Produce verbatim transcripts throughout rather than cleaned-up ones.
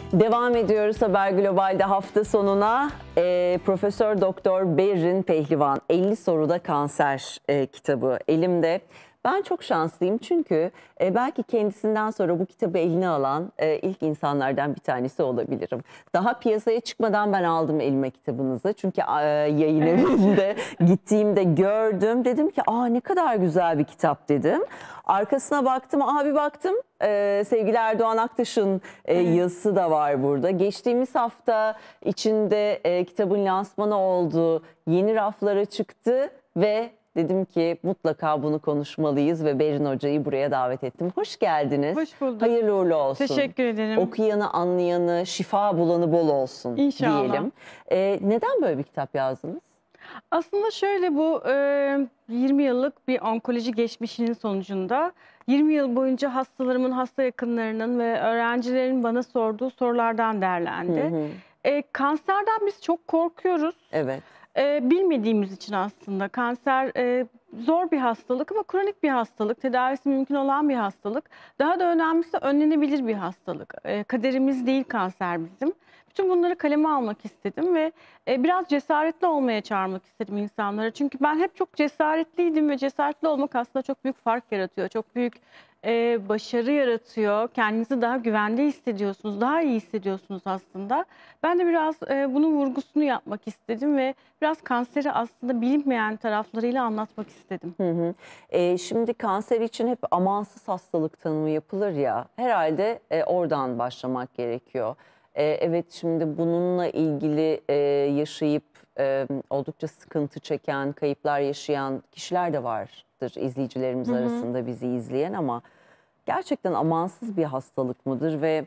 Devam ediyoruz Haber Global'de hafta sonuna. E, Profesör Doktor Berrin Pehlivan elli soruda kanser e, kitabı elimde. Ben çok şanslıyım çünkü e, belki kendisinden sonra bu kitabı eline alan e, ilk insanlardan bir tanesi olabilirim. Daha piyasaya çıkmadan ben aldım elime kitabınızı. Çünkü e, yayın evinde gittiğimde gördüm. Dedim ki aa ne kadar güzel bir kitap dedim. Arkasına baktım, abi baktım e, sevgili Erdoğan Aktaş'ın e, yazısı da var burada. Geçtiğimiz hafta içinde e, kitabın lansmanı oldu, yeni raflara çıktı ve dedim ki mutlaka bunu konuşmalıyız ve Berrin Hoca'yı buraya davet ettim. Hoş geldiniz. Hoş bulduk. Hayırlı uğurlu olsun. Teşekkür ederim. Okuyanı, anlayanı, şifa bulanı bol olsun İnşallah. diyelim. E, neden böyle bir kitap yazdınız? Aslında şöyle, bu e, yirmi yıllık bir onkoloji geçmişinin sonucunda yirmi yıl boyunca hastalarımın, hasta yakınlarının ve öğrencilerin bana sorduğu sorulardan derlendi. Hı hı. E, kanserden biz çok korkuyoruz. Evet. E, bilmediğimiz için aslında kanser e, zor bir hastalık ama kronik bir hastalık, tedavisi mümkün olan bir hastalık. Daha da önemlisi önlenebilir bir hastalık. E, kaderimiz değil kanser bizim. Bütün bunları kaleme almak istedim ve e, biraz cesaretli olmaya çağırmak istedim insanlara. Çünkü ben hep çok cesaretliydim ve cesaretli olmak aslında çok büyük fark yaratıyor. Çok büyük e, başarı yaratıyor. Kendinizi daha güvende hissediyorsunuz, daha iyi hissediyorsunuz aslında. Ben de biraz e, bunun vurgusunu yapmak istedim ve biraz kanseri aslında bilinmeyen taraflarıyla anlatmak istedim. Hı hı. E, şimdi kanser için hep amansız hastalık tanımı yapılır ya, herhalde e, oradan başlamak gerekiyor. E, evet, şimdi bununla ilgili e, yaşayıp e, oldukça sıkıntı çeken, kayıplar yaşayan kişiler de vardır izleyicilerimiz hı hı. arasında bizi izleyen, ama gerçekten amansız bir hastalık mıdır ve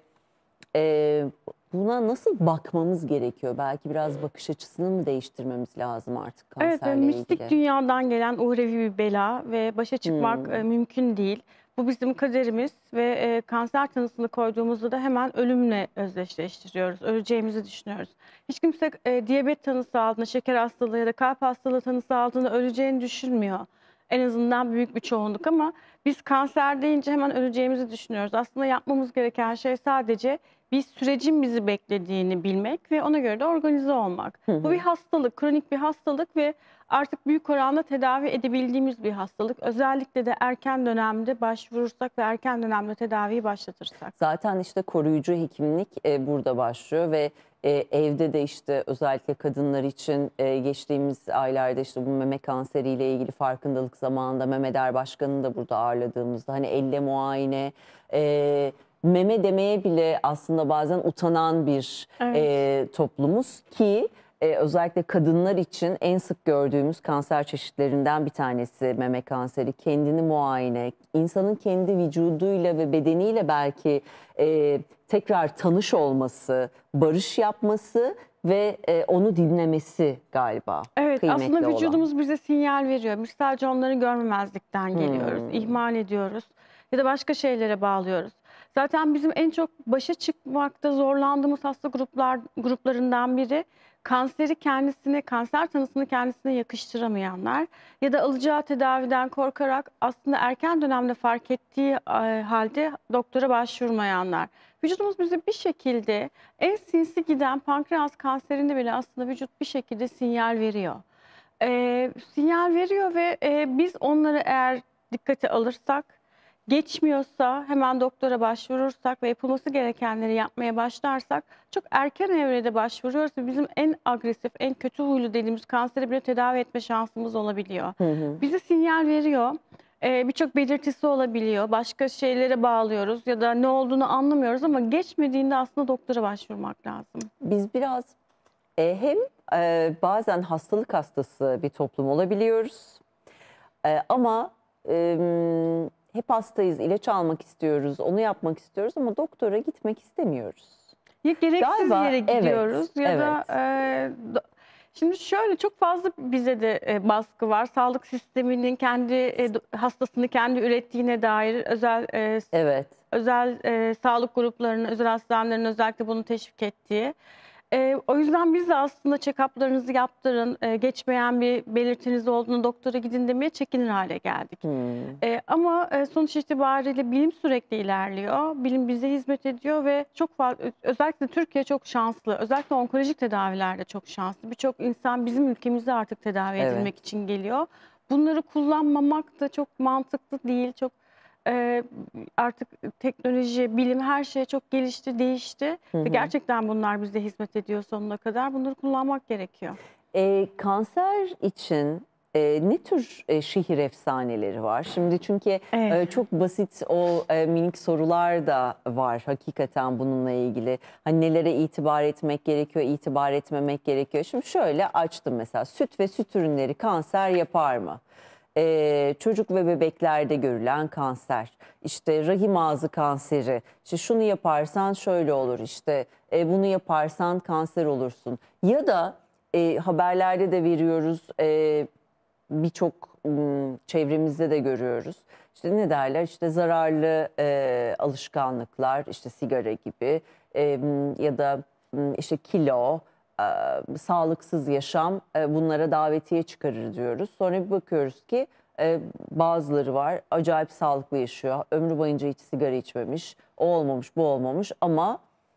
e, buna nasıl bakmamız gerekiyor? Belki biraz bakış açısını mı değiştirmemiz lazım artık kanserle Evet, ilgili? mistik dünyadan gelen uhrevi bir bela ve başa çıkmak hmm. mümkün değil. Bu bizim kaderimiz ve e, kanser tanısını koyduğumuzda da hemen ölümle özdeşleştiriyoruz. Öleceğimizi düşünüyoruz. Hiç kimse e, diyabet tanısı aldığında, şeker hastalığı ya da kalp hastalığı tanısı aldığında öleceğini düşünmüyor. En azından büyük bir çoğunluk, ama biz kanser deyince hemen öleceğimizi düşünüyoruz. Aslında yapmamız gereken şey sadece bir sürecin bizi beklediğini bilmek ve ona göre de organize olmak. Hı hı. Bu bir hastalık, kronik bir hastalık ve artık büyük oranda tedavi edebildiğimiz bir hastalık. Özellikle de erken dönemde başvurursak ve erken dönemde tedaviyi başlatırsak. Zaten işte koruyucu hekimlik e, burada başlıyor ve e, evde de işte özellikle kadınlar için e, geçtiğimiz aylarda işte bu meme kanseriyle ilgili farkındalık zamanında Mehmet Erbaşkan'ı da burada ağırladığımızda hani elle muayene, e, meme demeye bile aslında bazen utanan bir evet. e, toplumuz ki e, özellikle kadınlar için en sık gördüğümüz kanser çeşitlerinden bir tanesi meme kanseri. Kendini muayene, insanın kendi vücuduyla ve bedeniyle belki e, tekrar tanış olması, barış yapması ve e, onu dinlemesi galiba. Evet, aslında olan. vücudumuz bize sinyal veriyor. Biz sadece onları görmemezlikten geliyoruz, hmm. ihmal ediyoruz ya da başka şeylere bağlıyoruz. Zaten bizim en çok başa çıkmakta zorlandığımız hasta gruplar gruplarından biri kanseri kendisine, kanser tanısını kendisine yakıştıramayanlar ya da alacağı tedaviden korkarak aslında erken dönemde fark ettiği halde doktora başvurmayanlar. Vücudumuz bize bir şekilde en sinsi giden pankreas kanserinde bile aslında vücut bir şekilde sinyal veriyor. Ee, sinyal veriyor ve e, biz onları eğer dikkate alırsak, geçmiyorsa hemen doktora başvurursak ve yapılması gerekenleri yapmaya başlarsak çok erken evrede başvuruyoruz ve bizim en agresif, en kötü huylu dediğimiz kanseri bile tedavi etme şansımız olabiliyor. Hı hı. Bize sinyal veriyor. Ee, Birçok belirtisi olabiliyor. Başka şeylere bağlıyoruz ya da ne olduğunu anlamıyoruz, ama geçmediğinde aslında doktora başvurmak lazım. Biz biraz e, hem e, bazen hastalık hastası bir toplum olabiliyoruz e, ama e, hep hastayız, ilaç almak istiyoruz, onu yapmak istiyoruz ama doktora gitmek istemiyoruz. Ya gereksiz Galiba, yere gidiyoruz evet, ya evet. da e, şimdi şöyle çok fazla bize de e, baskı var. Sağlık sisteminin kendi e, hastasını kendi ürettiğine dair özel e, evet. özel e, sağlık gruplarının, özel hastanelerin özellikle bunu teşvik ettiği. E, o yüzden biz de aslında check-up'larınızı yaptırın, e, geçmeyen bir belirtiniz olduğunu doktora gidin demeye çekinir hale geldik. Hmm. E, ama e, sonuç itibariyle bilim sürekli ilerliyor. Bilim bize hizmet ediyor ve çok fazla, özellikle Türkiye çok şanslı. Özellikle onkolojik tedavilerde çok şanslı. Birçok insan bizim ülkemize artık tedavi Evet. edilmek için geliyor. Bunları kullanmamak da çok mantıklı değil. Çok e, artık teknoloji, bilim her şey çok gelişti, değişti. Hı Ve hı. gerçekten bunlar bize hizmet ediyor sonuna kadar. Bunları kullanmak gerekiyor. E, kanser için e, ne tür e, şehir efsaneleri var? Şimdi çünkü Evet. e, çok basit o e, minik sorular da var hakikaten bununla ilgili. Hani nelere itibar etmek gerekiyor, itibar etmemek gerekiyor. Şimdi şöyle açtım mesela, süt ve süt ürünleri kanser yapar mı? Ee, çocuk ve bebeklerde görülen kanser, işte rahim ağzı kanseri, işte şunu yaparsan şöyle olur, işte e, bunu yaparsan kanser olursun. Ya da e, haberlerde de veriyoruz, e, birçok m, çevremizde de görüyoruz. İşte ne derler, işte zararlı e, alışkanlıklar, işte sigara gibi e, m, ya da m, işte kilo, e, sağlıksız yaşam, e, bunlara davetiye çıkarır diyoruz. Sonra bir bakıyoruz ki e, bazıları var acayip sağlıklı yaşıyor, ömrü boyunca hiç sigara içmemiş, o olmamış bu olmamış ama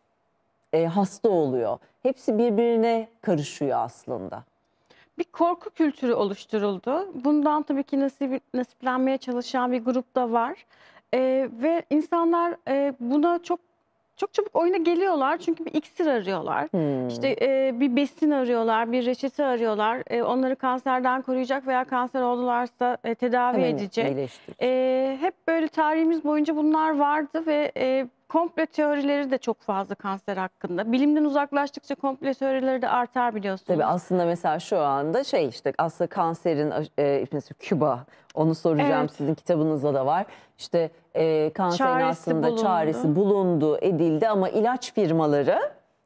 e, hasta oluyor. Hepsi birbirine karışıyor aslında. Bir korku kültürü oluşturuldu. Bundan tabii ki nasip, nasiplenmeye çalışan bir grup da var. Ee, ve insanlar e, buna çok çok çabuk oyuna geliyorlar çünkü bir iksir arıyorlar. Hmm. İşte e, bir besin arıyorlar, bir reçete arıyorlar. E, onları kanserden koruyacak veya kanser oldularsa e, tedavi Hemen edecek. iyileştirici. E, hep böyle tarihimiz boyunca bunlar vardı ve e, komplo teorileri de çok fazla kanser hakkında. Bilimden uzaklaştıkça komplo teorileri de artar biliyorsunuz. Tabii aslında mesela şu anda şey işte aslında kanserin e, mesela Küba, onu soracağım, Evet. sizin kitabınızda da var. İşte e, kanserin Çaresi aslında bulundu. çaresi bulundu, edildi ama ilaç firmaları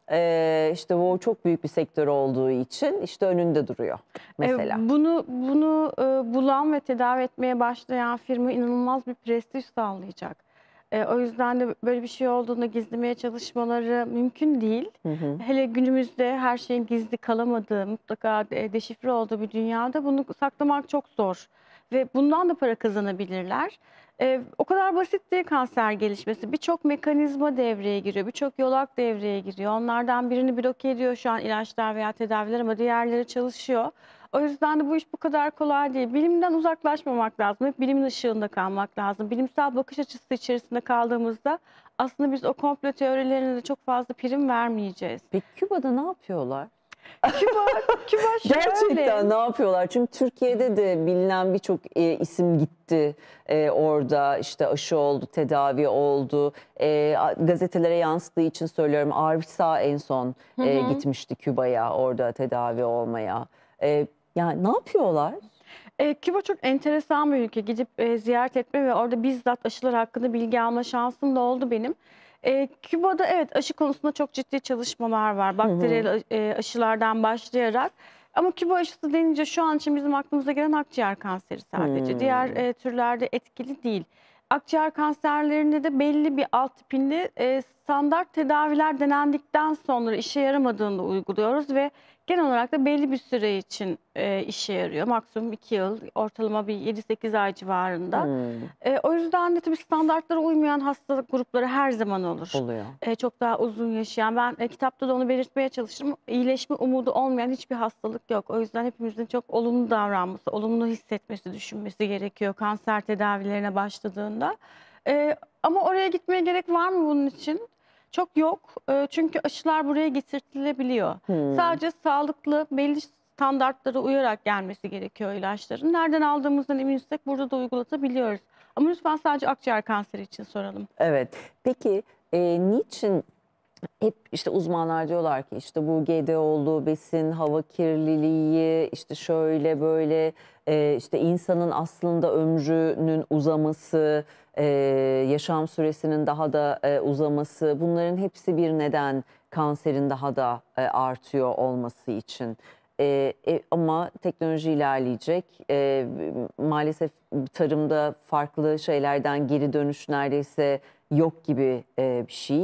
e, işte o çok büyük bir sektör olduğu için işte önünde duruyor E, mesela. bunu bunu e, bulan ve tedavi etmeye başlayan firma inanılmaz bir prestij sağlayacak. E, o yüzden de böyle bir şey olduğunda gizlemeye çalışmaları mümkün değil. Hı hı. Hele günümüzde her şeyin gizli kalamadığı, mutlaka de- deşifre olduğu bir dünyada bunu saklamak çok zor. Ve bundan da para kazanabilirler. E, o kadar basit değil kanser gelişmesi. Birçok mekanizma devreye giriyor, birçok yolak devreye giriyor. Onlardan birini bloke ediyor şu an ilaçlar veya tedaviler ama diğerleri çalışıyor. O yüzden de bu iş bu kadar kolay değil. Bilimden uzaklaşmamak lazım. Hep bilimin ışığında kalmak lazım. Bilimsel bakış açısı içerisinde kaldığımızda aslında biz o komplo teorilerine de çok fazla prim vermeyeceğiz. Peki Küba'da ne yapıyorlar? Küba, Küba şöyle. Gerçekten ne yapıyorlar? Çünkü Türkiye'de de bilinen birçok e, isim gitti e, orada, işte aşı oldu, tedavi oldu. E, a- gazetelere yansıttığı için söylüyorum. Arif Sağ en son Hı e, hı. gitmişti Küba'ya orada tedavi olmaya. E, yani ne yapıyorlar? E, Küba çok enteresan bir ülke. Gidip e, ziyaret etme ve orada bizzat aşılar hakkında bilgi alma şansım da oldu benim. E, Küba'da evet aşı konusunda çok ciddi çalışmalar var. Hı hı. Bakteriyel e, aşılardan başlayarak. Ama Küba aşısı denince şu an için bizim aklımıza gelen akciğer kanseri sadece. Diğer Hmm. e, türlerde etkili değil. Akciğer kanserlerinde de belli bir alt tipinde e, standart tedaviler denendikten sonra işe yaramadığında uyguluyoruz ve genel olarak da belli bir süre için e, işe yarıyor. Maksimum iki yıl, ortalama bir yedi sekiz ay civarında. Hmm. E, o yüzden de tabii standartlara uymayan hastalık grupları her zaman olur. Oluyor. E, çok daha uzun yaşayan, ben e, kitapta da onu belirtmeye çalışırım. İyileşme umudu olmayan hiçbir hastalık yok. O yüzden hepimizin çok olumlu davranması, olumlu hissetmesi, düşünmesi gerekiyor kanser tedavilerine başladığında. E, ama oraya gitmeye gerek var mı bunun için? Çok yok. E, çünkü aşılar buraya getirtilebiliyor. Hmm. Sadece sağlıklı, belli standartlara uyarak gelmesi gerekiyor ilaçların. Nereden aldığımızdan eminsek burada da uygulatabiliyoruz. Ama lütfen sadece akciğer kanseri için soralım. Evet. Peki e, niçin hep işte uzmanlar diyorlar ki işte bu G D O'lu besin, hava kirliliği, işte şöyle böyle, e, işte insanın aslında ömrünün uzaması, e, yaşam süresinin daha da e, uzaması, bunların hepsi bir neden kanserin daha da e, artıyor olması için. E, e, ama teknoloji ilerleyecek. E, maalesef tarımda farklı şeylerden geri dönüş neredeyse yok gibi e, bir şey.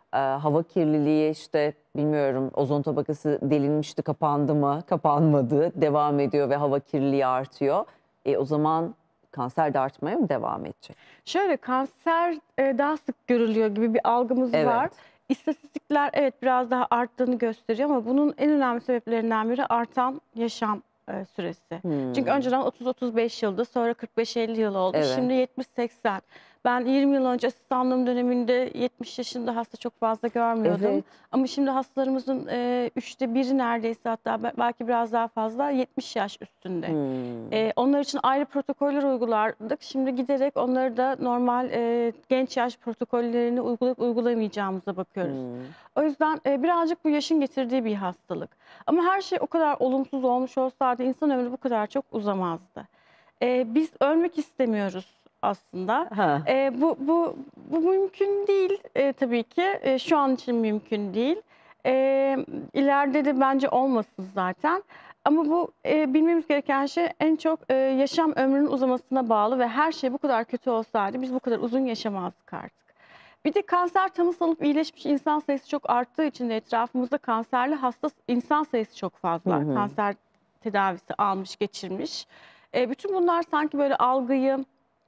e, hava kirliliği işte bilmiyorum ozon tabakası delinmişti, kapandı mı? Kapanmadı, devam ediyor ve hava kirliliği artıyor. E, o zaman kanser de artmaya mı devam edecek? Şöyle kanser e, daha sık görülüyor gibi bir algımız var. Evet. İstatistikler evet biraz daha arttığını gösteriyor ama bunun en önemli sebeplerinden biri artan yaşam e, süresi. Çünkü Hmm. önceden otuz otuz beş yıldı, sonra kırk beş elli yıl oldu. Evet. Şimdi yetmiş seksen. Ben yirmi yıl önce asistanlığım döneminde yetmiş yaşında hasta çok fazla görmüyordum. Evet. Ama şimdi hastalarımızın e, üçte biri neredeyse, hatta be- belki biraz daha fazla yetmiş yaş üstünde. Hmm. Ee, onlar için ayrı protokoller uygulardık. Şimdi giderek onları da normal e, genç yaş protokollerini uygulayıp uygulamayacağımıza bakıyoruz. Hmm. O yüzden e, birazcık bu yaşın getirdiği bir hastalık. Ama her şey o kadar olumsuz olmuş olsaydı insan ömrü bu kadar çok uzamazdı. E, biz ölmek istemiyoruz aslında. Ha. E, bu, bu, bu mümkün değil e, tabii ki. E, şu an için mümkün değil. E, ileride de bence olmasın zaten. Ama bu e, bilmemiz gereken şey en çok e, yaşam ömrünün uzamasına bağlı ve her şey bu kadar kötü olsaydı biz bu kadar uzun yaşamazdık artık. Bir de kanser tanısı alıp iyileşmiş insan sayısı çok arttığı için de etrafımızda kanserli hasta insan sayısı çok fazla. Hı hı. Kanser tedavisi almış, geçirmiş. E, bütün bunlar sanki böyle algıyı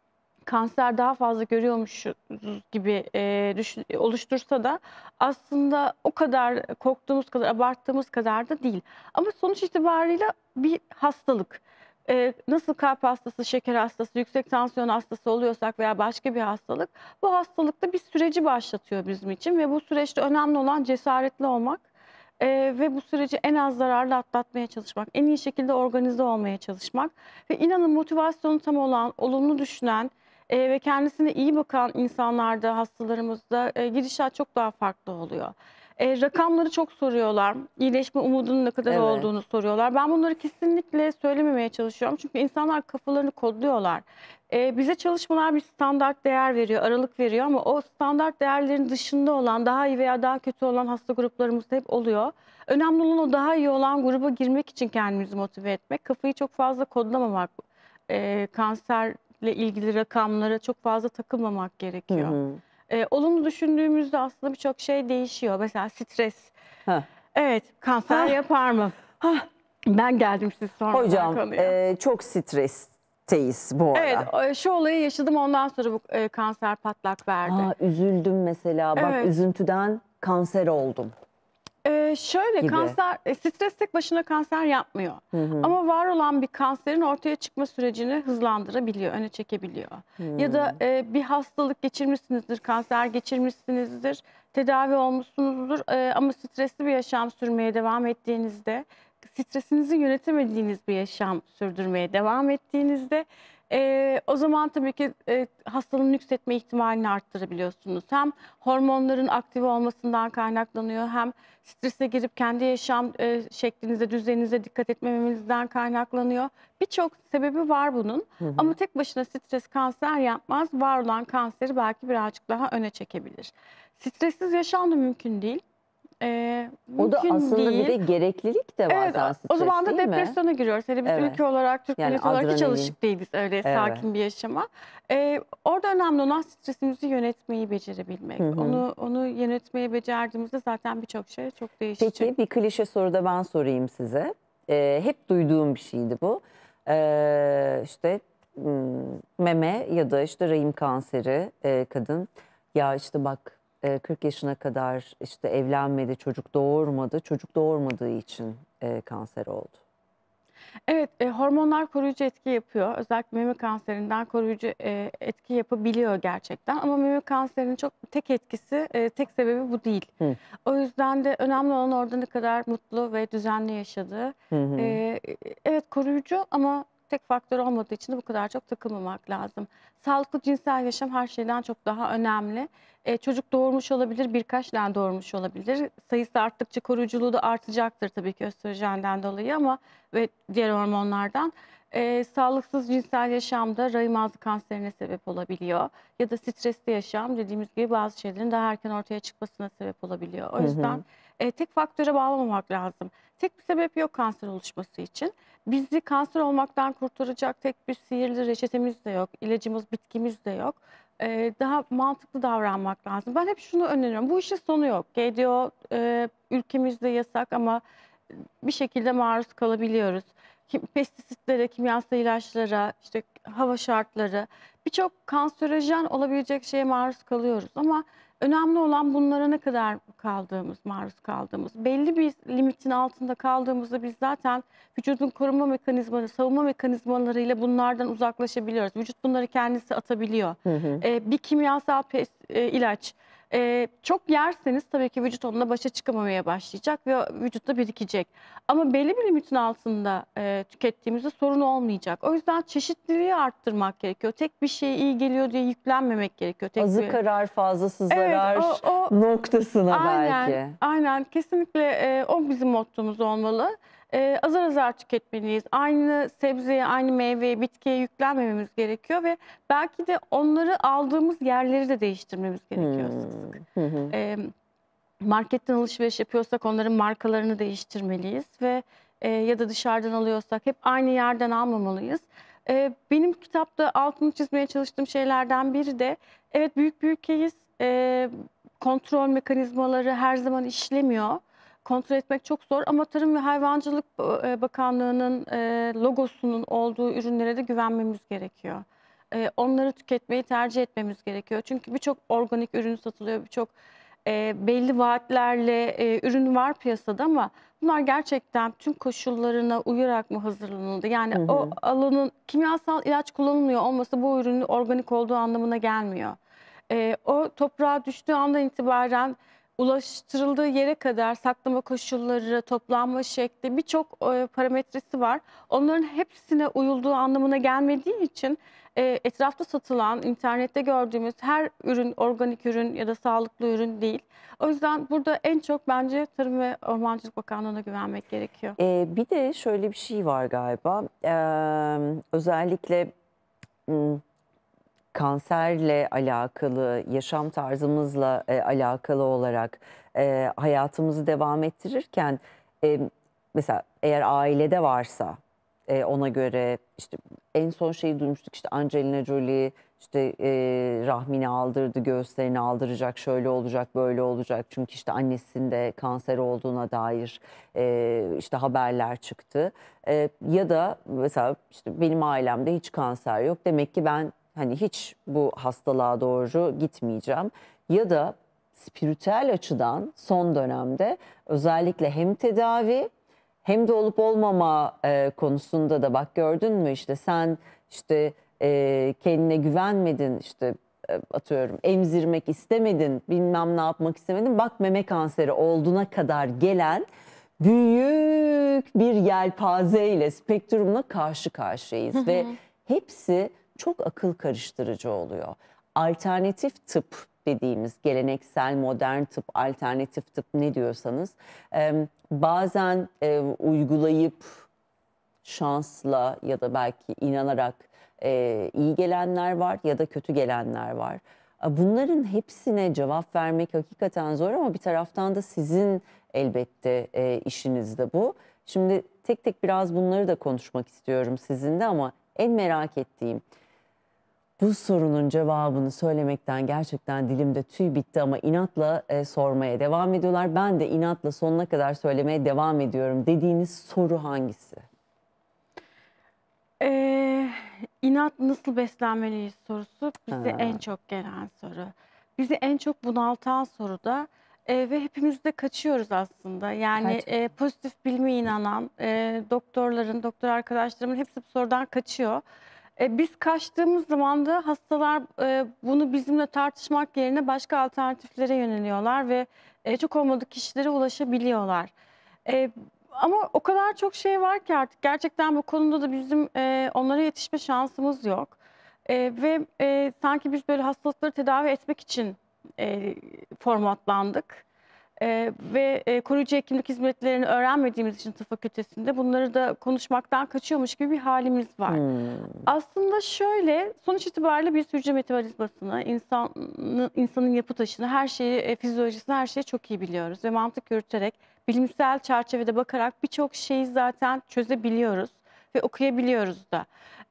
kanser daha fazla görüyormuşuz gibi e, düşün, oluştursa da aslında o kadar korktuğumuz kadar, abarttığımız kadar da değil. Ama sonuç itibariyle bir hastalık. E, nasıl kalp hastası, şeker hastası, yüksek tansiyon hastası oluyorsak veya başka bir hastalık, bu hastalıkta bir süreci başlatıyor bizim için ve bu süreçte önemli olan cesaretli olmak. E, ve bu süreci en az zararlı atlatmaya çalışmak, en iyi şekilde organize olmaya çalışmak ve inanın motivasyonu tam olan, olumlu düşünen, e, ve kendisine iyi bakan insanlarda, hastalarımızda e, gidişat çok daha farklı oluyor. E, rakamları çok soruyorlar. İyileşme umudunun ne kadar Evet. olduğunu soruyorlar. Ben bunları kesinlikle söylememeye çalışıyorum. Çünkü insanlar kafalarını kodluyorlar. E, bize çalışmalar bir standart değer veriyor, aralık veriyor ama o standart değerlerin dışında olan, daha iyi veya daha kötü olan hasta gruplarımızda hep oluyor. Önemli olan o daha iyi olan gruba girmek için kendimizi motive etmek. Kafayı çok fazla kodlamamak, e, kanser ile ilgili rakamlara çok fazla takılmamak Hı gerekiyor. hı. Ee, olumlu düşündüğümüzde aslında birçok şey değişiyor. Mesela stres. Heh. Evet, kanser Hah. yapar mı? Hah. Ben geldim siz sormadan Hocam konuya. e, çok stresteyiz bu Evet, ara. o- şu olayı yaşadım, ondan sonra bu e, kanser patlak verdi. Aa, üzüldüm mesela. Bak Evet. üzüntüden kanser oldum Ee, şöyle gibi. kanser, e, stres tek başına kanser yapmıyor. Hı hı. Ama var olan bir kanserin ortaya çıkma sürecini hızlandırabiliyor, öne çekebiliyor. Ya da Hmm. e, bir hastalık geçirmişsinizdir, kanser geçirmişsinizdir, tedavi olmuşsunuzdur e, ama stresli bir yaşam sürmeye devam ettiğinizde, stresinizi yönetemediğiniz bir yaşam sürdürmeye devam ettiğinizde e, o zaman tabii ki e, hastalığın yükseltme ihtimalini arttırabiliyorsunuz. Hem hormonların aktif olmasından kaynaklanıyor, hem strese girip kendi yaşam e, şeklinize, düzeninize dikkat etmemenizden kaynaklanıyor. Birçok sebebi var bunun. Hı hı. Ama tek başına stres kanser yapmaz. Var olan kanseri belki birazcık daha öne çekebilir. Stressiz yaşam da mümkün değil. E, O da mümkün aslında bir değil. de gereklilik de Evet, bazen o stres zaman da değil mi? depresyona giriyoruz. Hele biz Evet. ülke olarak, Türk Yani milleti olarak hiç adrenalin. alışık değiliz öyle Evet. sakin bir yaşama. Ee, orada önemli olan stresimizi yönetmeyi becerebilmek. Hı hı. Onu onu yönetmeyi becerdiğimizde zaten birçok şey çok değişecek. Peki bir klişe soru da ben sorayım size. Ee, hep duyduğum bir şeydi bu. Ee, işte hmm, meme ya da işte rahim kanseri e, kadın. Ya işte bak e, kırk yaşına kadar işte evlenmedi, çocuk doğurmadı. Çocuk doğurmadığı için e, kanser oldu. Evet, e, hormonlar koruyucu etki yapıyor. Özellikle meme kanserinden koruyucu e, etki yapabiliyor gerçekten. Ama meme kanserinin çok tek etkisi, e, tek sebebi bu değil. Hı. O yüzden de önemli olan orada ne kadar mutlu ve düzenli yaşadığı. Hı hı. E, evet koruyucu ama tek faktör olmadığı için de bu kadar çok takılmamak lazım. Sağlıklı cinsel yaşam her şeyden çok daha önemli. E, çocuk doğurmuş olabilir, birkaç tane doğurmuş olabilir. Sayısı arttıkça koruyuculuğu da artacaktır tabii ki östrojenden dolayı ama ve diğer hormonlardan. E, sağlıksız cinsel yaşamda rahim ağzı kanserine sebep olabiliyor. Ya da stresli yaşam dediğimiz gibi bazı şeylerin daha erken ortaya çıkmasına sebep olabiliyor. O Hı yüzden hı. e, tek faktöre bağlamamak lazım. Tek bir sebep yok kanser oluşması için. Bizi kanser olmaktan kurtaracak tek bir sihirli reçetemiz de yok, ilacımız, bitkimiz de yok. e, daha mantıklı davranmak lazım. Ben hep şunu öneriyorum. Bu işin sonu yok. G D O e, ülkemizde yasak ama bir şekilde maruz kalabiliyoruz. Kim, pestisitlere, kimyasal ilaçlara, işte hava şartları, birçok kanserojen olabilecek şeye maruz kalıyoruz. Ama önemli olan bunlara ne kadar kaldığımız, maruz kaldığımız. Belli bir limitin altında kaldığımızda biz zaten vücudun korunma mekanizmaları, savunma mekanizmalarıyla bunlardan uzaklaşabiliyoruz. Vücut bunları kendisi atabiliyor. Hı hı. Ee, bir kimyasal pes, e, ilaç e, çok yerseniz tabii ki vücut onunla başa çıkamamaya başlayacak ve vücutta birikecek. Ama belli bir limitin altında e, tükettiğimizde sorun olmayacak. O yüzden çeşitliliği arttırmak gerekiyor. Tek bir şeye iyi geliyor diye yüklenmemek gerekiyor. Tek Azı bir... karar, fazlası Evet, zarar o, o noktasına aynen, belki. aynen. Kesinlikle e, o bizim mottomuz olmalı. E, azar azar tüketmeliyiz. Aynı sebzeye, aynı meyveye, bitkiye yüklenmememiz gerekiyor ve belki de onları aldığımız yerleri de değiştirmemiz gerekiyor sık sık. Hmm. Hı hı. E, marketten alışveriş yapıyorsak onların markalarını değiştirmeliyiz ve e, ya da dışarıdan alıyorsak hep aynı yerden almamalıyız. E, benim kitapta altını çizmeye çalıştığım şeylerden biri de evet büyük bir ülkeyiz. E, kontrol mekanizmaları her zaman işlemiyor. Kontrol etmek çok zor ama Tarım ve Hayvancılık e, Bakanlığı'nın e, logosunun olduğu ürünlere de güvenmemiz gerekiyor. E, onları tüketmeyi tercih etmemiz gerekiyor. Çünkü birçok organik ürün satılıyor, birçok e, belli vaatlerle e, ürün var piyasada ama bunlar gerçekten tüm koşullarına uyarak mı hazırlanıldı? Yani Hı o hı. alanın kimyasal ilaç kullanılmıyor olması bu ürünün organik olduğu anlamına gelmiyor. E, o toprağa düştüğü andan itibaren ulaştırıldığı yere kadar saklama koşulları, toplanma şekli birçok e, parametresi var. Onların hepsine uyulduğu anlamına gelmediği için e, etrafta satılan, internette gördüğümüz her ürün organik ürün ya da sağlıklı ürün değil. O yüzden burada en çok bence Tarım ve Ormancılık Bakanlığı'na güvenmek gerekiyor. Ee, bir de şöyle bir şey var galiba. Ee, özellikle m, kanserle alakalı, yaşam tarzımızla e, alakalı olarak e, hayatımızı devam ettirirken e, mesela eğer ailede varsa e, ona göre işte en son şeyi duymuştuk, işte Angelina Jolie işte e, rahmini aldırdı, göğüslerini aldıracak, şöyle olacak, böyle olacak. Çünkü işte annesinde kanser olduğuna dair e, işte haberler çıktı. E, ya da mesela işte benim ailemde hiç kanser yok. Demek ki ben hani hiç bu hastalığa doğru gitmeyeceğim. Ya da spiritüel açıdan son dönemde özellikle hem tedavi hem de olup olmama e, konusunda da bak, gördün mü, işte sen işte e, kendine güvenmedin, işte e, atıyorum emzirmek istemedin, bilmem ne yapmak istemedin, bak meme kanseri olduğuna kadar gelen büyük bir yelpazeyle, spektrumla karşı karşıyayız ve hepsi çok akıl karıştırıcı oluyor. Alternatif tıp dediğimiz, geleneksel modern tıp, alternatif tıp ne diyorsanız e, bazen e, uygulayıp şansla ya da belki inanarak e, iyi gelenler var ya da kötü gelenler var. Bunların hepsine cevap vermek hakikaten zor ama bir taraftan da sizin elbette e, işiniz de bu. Şimdi tek tek biraz bunları da konuşmak istiyorum sizinle ama en merak ettiğim, bu sorunun cevabını söylemekten gerçekten dilimde tüy bitti ama inatla e, sormaya devam ediyorlar. Ben de inatla sonuna kadar söylemeye devam ediyorum dediğiniz soru hangisi? Ee, inat nasıl beslenmeliyiz sorusu bize en Ha, çok gelen soru. Bizi en çok bunaltan soru da e, ve hepimiz de kaçıyoruz aslında. Yani e, gerçekten. pozitif bilime inanan e, doktorların, doktor arkadaşlarımın hepsi bu sorudan kaçıyor. E, biz kaçtığımız zaman da hastalar e, bunu bizimle tartışmak yerine başka alternatiflere yöneliyorlar ve e, çok olmadık kişilere ulaşabiliyorlar. E, ama o kadar çok şey var ki artık gerçekten bu konuda da bizim e, onlara yetişme şansımız yok. E, ve e, sanki biz böyle hastalıkları tedavi etmek için e, formatlandık. E, ve e, koruyucu hekimlik hizmetlerini öğrenmediğimiz için tıp fakültesinde bunları da konuşmaktan kaçıyormuş gibi bir halimiz var. Hmm. Aslında şöyle, sonuç itibariyle biz hücre metabolizmasını, insanın, insanın yapı taşını, her şeyi, e, fizyolojisini, her şeyi çok iyi biliyoruz. Ve mantık yürüterek, bilimsel çerçevede bakarak birçok şeyi zaten çözebiliyoruz ve okuyabiliyoruz da.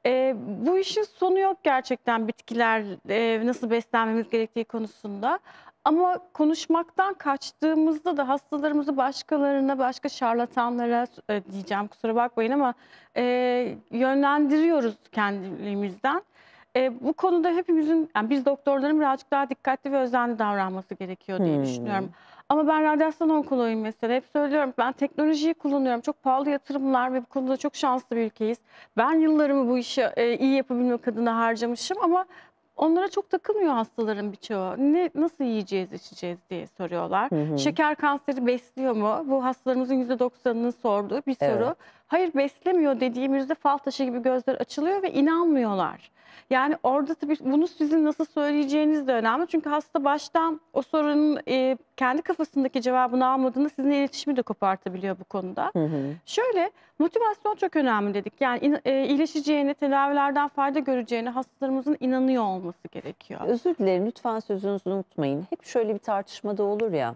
E, bu işin sonu yok gerçekten bitkiler e, nasıl beslenmemiz gerektiği konusunda. Ama konuşmaktan kaçtığımızda da hastalarımızı başkalarına, başka şarlatanlara e, diyeceğim kusura bakmayın ama e, yönlendiriyoruz kendimizden. E, bu konuda hepimizin, yani biz doktorların birazcık daha dikkatli ve özenli davranması gerekiyor diye düşünüyorum. Hmm. Ama ben radyasyon onkoloğuyum mesela. Hep söylüyorum, ben teknolojiyi kullanıyorum. Çok pahalı yatırımlar ve bu konuda çok şanslı bir ülkeyiz. Ben yıllarımı bu işi e, iyi yapabilmek adına harcamışım ama onlara çok takılmıyor hastaların birçoğu. Ne, nasıl yiyeceğiz, içeceğiz diye soruyorlar. Hı hı. Şeker kanseri besliyor mu? Bu hastalarımızın yüzde doksanının sorduğu bir soru. Evet. Hayır beslemiyor dediğimizde fal taşı gibi gözler açılıyor ve inanmıyorlar. Yani orada tabii bunu sizin nasıl söyleyeceğiniz de önemli. Çünkü hasta baştan o sorunun e, kendi kafasındaki cevabını almadığında sizinle iletişimi de kopartabiliyor bu konuda. Hı hı. Şöyle, motivasyon çok önemli dedik. Yani in- e, iyileşeceğine, tedavilerden fayda göreceğine hastalarımızın inanıyor olması gerekiyor. Özür dilerim, lütfen sözünüzü unutmayın. Hep şöyle bir tartışmada olur ya.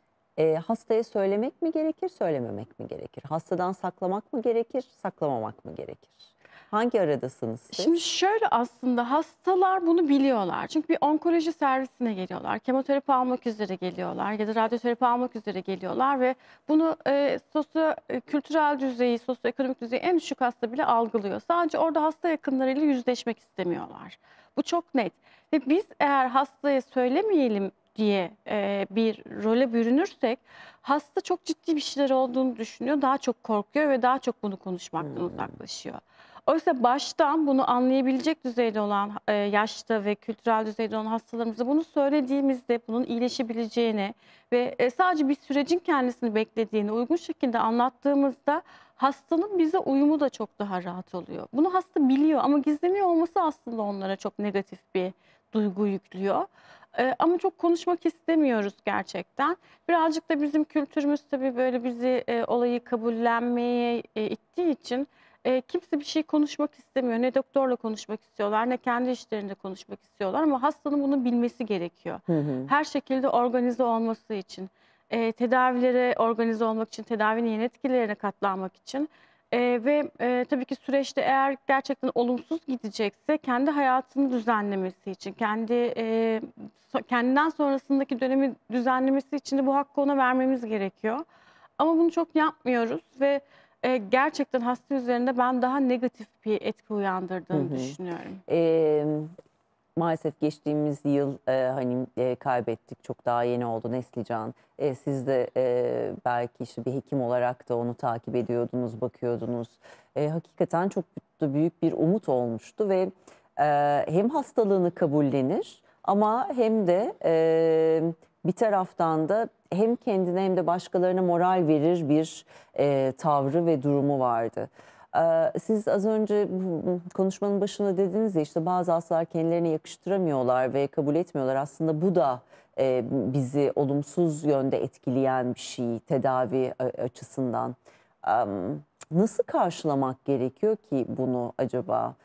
E, hastaya söylemek mi gerekir, söylememek mi gerekir? Hastadan saklamak mı gerekir, saklamamak mı gerekir? Hangi aradasınız siz? Şimdi şöyle aslında hastalar bunu biliyorlar. Çünkü bir onkoloji servisine geliyorlar. Kemoterapi almak üzere geliyorlar ya da radyoterapi almak üzere geliyorlar ve bunu e, sosyo e, kültürel düzeyi, sosyoekonomik düzeyi en düşük hasta bile algılıyor. Sadece orada hasta yakınlarıyla yüzleşmek istemiyorlar. Bu çok net. Ve biz eğer hastaya söylemeyelim diye e, bir role bürünürsek hasta çok ciddi bir şeyler olduğunu düşünüyor, daha çok korkuyor ve daha çok bunu konuşmaktan Hmm. uzaklaşıyor. Oysa baştan bunu anlayabilecek düzeyde olan e, yaşta ve kültürel düzeyde olan hastalarımıza bunu söylediğimizde bunun iyileşebileceğini ve e, sadece bir sürecin kendisini beklediğini uygun şekilde anlattığımızda hastanın bize uyumu da çok daha rahat oluyor. Bunu hasta biliyor ama gizleniyor olması aslında onlara çok negatif bir duygu yüklüyor. E, ama çok konuşmak istemiyoruz gerçekten. Birazcık da bizim kültürümüz tabii böyle bizi e, olayı kabullenmeye e, ittiği için e, kimse bir şey konuşmak istemiyor. Ne doktorla konuşmak istiyorlar, ne kendi işlerinde konuşmak istiyorlar ama hastanın bunu bilmesi gerekiyor. Hı hı. Her şekilde organize olması için, e, tedavilere organize olmak için, tedavinin yan etkilerine katlanmak için e, ve e, tabii ki süreçte eğer gerçekten olumsuz gidecekse kendi hayatını düzenlemesi için, kendi e, so- kendinden sonrasındaki dönemi düzenlemesi için de bu hakkı ona vermemiz gerekiyor. Ama bunu çok yapmıyoruz ve e, gerçekten hasta üzerinde ben daha negatif bir etki Hı uyandırdığını hı. düşünüyorum. E, Maalesef geçtiğimiz yıl e, hani e, kaybettik. Çok daha yeni oldu Neslican. E, siz de e, belki işte bir hekim olarak da onu takip ediyordunuz, bakıyordunuz. E, hakikaten çok büyük, büyük bir umut olmuştu ve e, hem hastalığını kabullenir ama hem de e, bir taraftan da hem kendine hem de başkalarına moral verir bir e, tavrı ve durumu vardı. Ee, Siz az önce bu konuşmanın başında dediniz ya işte bazı hastalar kendilerine yakıştıramıyorlar ve kabul etmiyorlar. Aslında bu da e, bizi olumsuz yönde etkileyen bir şey tedavi a- açısından. Em, Nasıl karşılamak gerekiyor ki bunu acaba?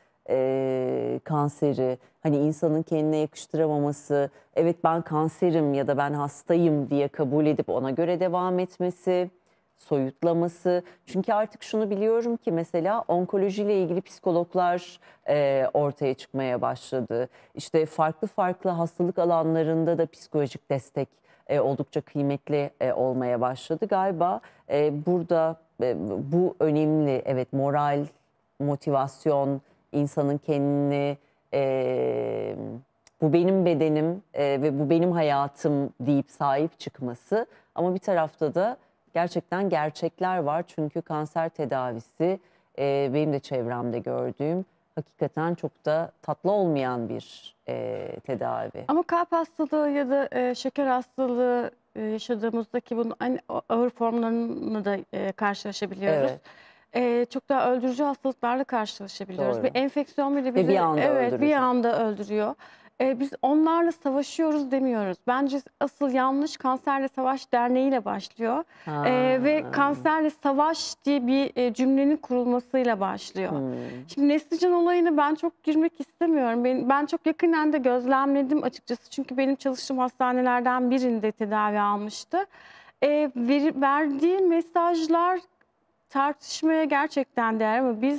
Ee, kanseri hani insanın kendine yakıştıramaması, evet ben kanserim ya da ben hastayım diye kabul edip ona göre devam etmesi, soyutlaması. Çünkü artık şunu biliyorum ki mesela onkolojiyle ilgili psikologlar e, ortaya çıkmaya başladı. İşte farklı farklı hastalık alanlarında da psikolojik destek e, oldukça kıymetli e, olmaya başladı. Galiba e, burada e, bu önemli. Evet, moral, motivasyon, insanın kendini e, bu benim bedenim e, ve bu benim hayatım deyip sahip çıkması. Ama bir tarafta da gerçekten gerçekler var. Çünkü kanser tedavisi e, benim de çevremde gördüğüm hakikaten çok da tatlı olmayan bir e, tedavi. Ama kalp hastalığı ya da e, şeker hastalığı e, yaşadığımızdaki bunun en ağır formlarını da e, karşılaşabiliyoruz. Evet, E, çok daha öldürücü hastalıklarla karşılaşabiliyoruz. Bir doğru. enfeksiyon bile Ve bir bizi anda evet bir öldürücü. anda öldürüyor. E, biz onlarla savaşıyoruz demiyoruz. Bence asıl yanlış Kanserle Savaş Derneği ile başlıyor. E, ve Ha. Kanserle Savaş diye bir e, cümlenin kurulmasıyla başlıyor. Hmm. Şimdi Neslican olayına ben çok girmek istemiyorum. Ben, ben çok yakinen de gözlemledim açıkçası. Çünkü benim çalıştığım hastanelerden birinde tedavi almıştı. E, veri, verdiği mesajlar tartışmaya gerçekten değer ama biz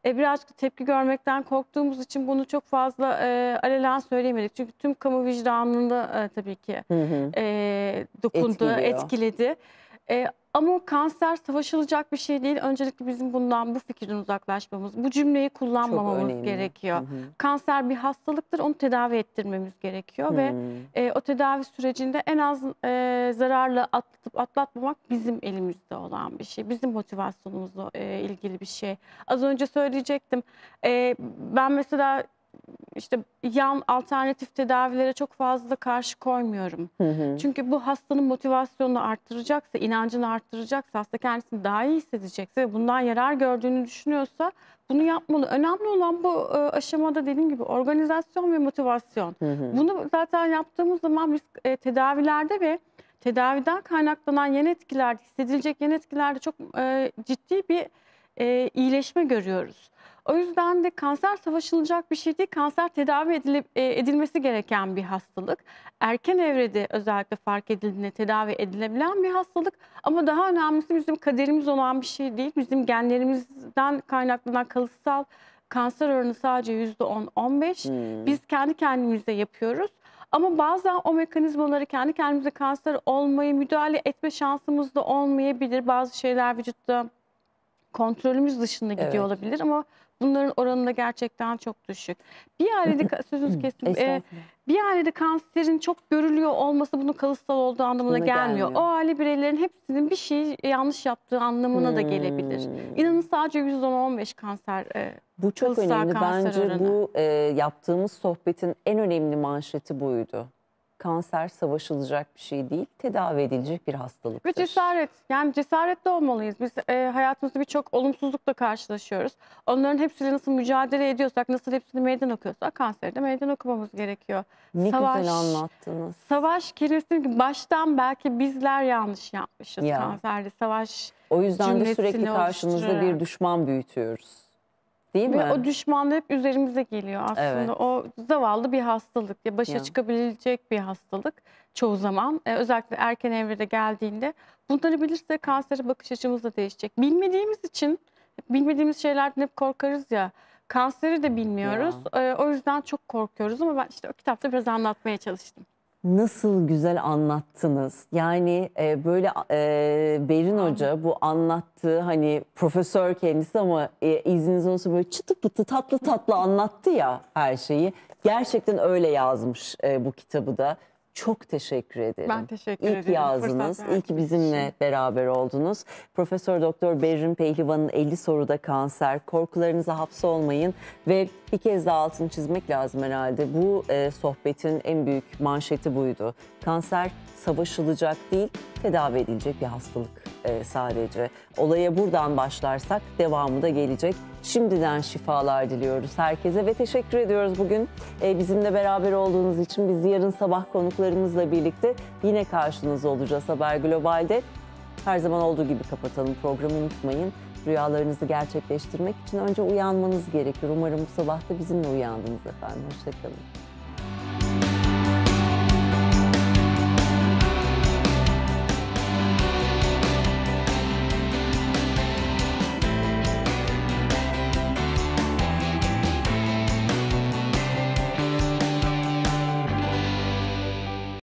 E, birazcık tepki görmekten korktuğumuz için bunu çok fazla e, alenen söyleyemedik. Çünkü tüm kamu vicdanında e, tabii ki Hı hı. e, dokundu, Etkiliyor. etkiledi. E, ama kanser savaşılacak bir şey değil. Öncelikle bizim bundan, bu fikirden uzaklaşmamız, bu cümleyi Çok kullanmamamız önemli. gerekiyor. Hı hı. Kanser bir hastalıktır, onu tedavi ettirmemiz gerekiyor ve Hmm. e, o tedavi sürecinde en az e, zararla atlatıp atlatmamak bizim elimizde olan bir şey. Bizim motivasyonumuzla e, ilgili bir şey. Az önce söyleyecektim. E, ben mesela işte yan alternatif tedavilere çok fazla karşı koymuyorum. Hı hı. Çünkü bu hastanın motivasyonunu arttıracaksa, inancını arttıracaksa, hasta kendisini daha iyi hissedecekse ve bundan yarar gördüğünü düşünüyorsa bunu yapmalı. Önemli olan bu e, aşamada dediğim gibi organizasyon ve motivasyon. Hı hı. Bunu zaten yaptığımız zaman biz e, tedavilerde ve tedaviden kaynaklanan yan etkilerde, hissedilecek yan etkilerde çok e, ciddi bir e, iyileşme görüyoruz. O yüzden de kanser savaşılacak bir şey değil. Kanser tedavi edilip, e, edilmesi gereken bir hastalık. Erken evrede özellikle fark edildiğinde tedavi edilebilen bir hastalık. Ama daha önemlisi bizim kaderimiz olan bir şey değil. Bizim genlerimizden kaynaklanan kalıtsal kanser oranı sadece yüzde on on beş. Hmm. Biz kendi kendimize yapıyoruz. Ama bazen o mekanizmaları kendi kendimize kanser olmayı müdahale etme şansımız da olmayabilir. Bazı şeyler vücutta kontrolümüz dışında gidiyor Evet. olabilir ama bunların oranı da gerçekten çok düşük. Bir ailede sözünüzü kestim. Ee, Estağfurullah. bir ailede kanserin çok görülüyor olması bunun kalıtsal olduğu anlamına Buna gelmiyor. gelmiyor. O aile bireylerin hepsinin bir şey yanlış yaptığı anlamına da gelebilir. Hmm. İnanın sadece yüzde on on beş kanser e, Bu çok kalıtsal önemli. kanser Bence oranı. bu e, yaptığımız sohbetin en önemli manşeti buydu. Kanser savaşılacak bir şey değil, tedavi edilecek bir hastalıktır. Ve cesaret. Yani cesaretli olmalıyız. Biz e, hayatımızda birçok olumsuzlukla karşılaşıyoruz. Onların hepsiyle nasıl mücadele ediyorsak, nasıl hepsini meydan okuyorsak kanseri de meydan okumamız gerekiyor. Ne Savaş, güzel anlattınız. Savaş kelimesi baştan belki bizler yanlış yapmışız Ya. kanserde. Savaş O yüzden de sürekli cümlesini karşımızda bir oluşturarak. düşman büyütüyoruz. Değil mi? Ve o düşman da hep üzerimize geliyor aslında. Evet. O zavallı bir hastalık. Ya başa Ya. çıkabilecek bir hastalık çoğu zaman. Ee, özellikle erken evrede geldiğinde. Bunları bilirsek kansere bakış açımız da değişecek. Bilmediğimiz için, bilmediğimiz şeylerden hep korkarız ya. Kanseri de bilmiyoruz. Ee, o yüzden çok korkuyoruz ama ben işte o kitapta biraz anlatmaya çalıştım. Nasıl güzel anlattınız. Yani e, böyle e, Berin Hoca bu anlattığı, hani profesör kendisi ama e, izniniz olsa böyle çıtı pıtı tatlı tatlı anlattı ya her şeyi. Gerçekten öyle yazmış e, bu kitabı da. Çok teşekkür ederim. Ben teşekkür İyi ederim. ki yazdınız. Fırsat İyi ki verdiğiniz bizimle için. beraber oldunuz. Profesör Doktor Berrin Pehlivan'ın elli soruda kanser. Korkularınıza hapsolmayın ve bir kez daha altını çizmek lazım herhalde. Bu e, sohbetin en büyük manşeti buydu. Kanser savaşılacak değil, tedavi edilecek bir hastalık e, sadece. Olaya buradan başlarsak devamı da gelecek. Şimdiden şifalar diliyoruz herkese ve teşekkür ediyoruz bugün e, bizimle beraber olduğunuz için. Biz yarın sabah konuklarımızla birlikte yine karşınızda olacağız Haber Global'de. Her zaman olduğu gibi kapatalım programı, unutmayın. Rüyalarınızı gerçekleştirmek için önce uyanmanız gerekiyor. Umarım bu sabah da bizimle uyandınız efendim. Hoşça kalın.